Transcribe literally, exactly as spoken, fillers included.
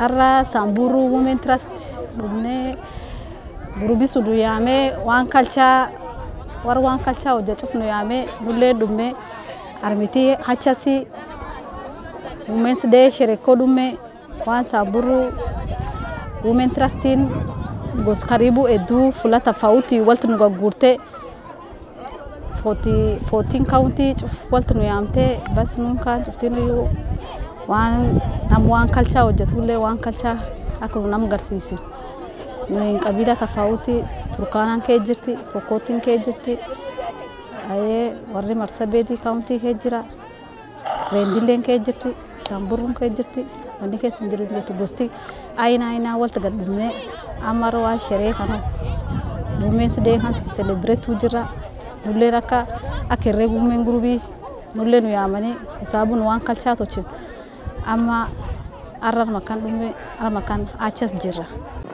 Arra Samburu Women Trust dumne gurubi sudu yame wan culture war wan culture o jatuf no yame dulle dumme armiti hachasi Women's Day shereko dumme wan Samburu Women Trustin gos karibu edu fula tofauti waltu nuga gurte fourteen county waltu no yamte bas nunka juftino yu wan nam wan culture o jatulle wan culture akulu nam garsisu min qabila tofauti Turkana ke jirti Pokotin ke jirti aye warri Marsabedi county ke jira Rendile ke jirti Samburu ke jirti wani ke sinjiri to gosti aina aina walta gadumne amaro wa shere kana Women's Day kan celebrate jira nulle raka akere women grubi nulle no yamani sabun wan culture to chi amma arrar makan dumme ar makan achas jira